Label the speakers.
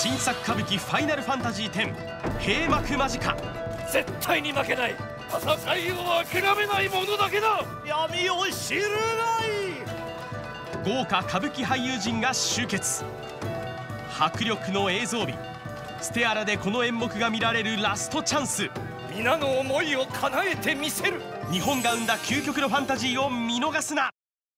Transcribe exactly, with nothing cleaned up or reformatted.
Speaker 1: 新作歌舞伎ファイナルファンタジーテン閉幕間近。
Speaker 2: 絶対に負けない。戦いを諦めない者だけだ。
Speaker 3: 闇を知るがい。
Speaker 1: 豪華歌舞伎俳優陣が集結。迫力の映像美、ステアラでこの演目が見られるラストチャンス。
Speaker 2: 皆の思いを叶えてみせる。
Speaker 1: 日本が生んだ究極のファンタジーを見逃すな。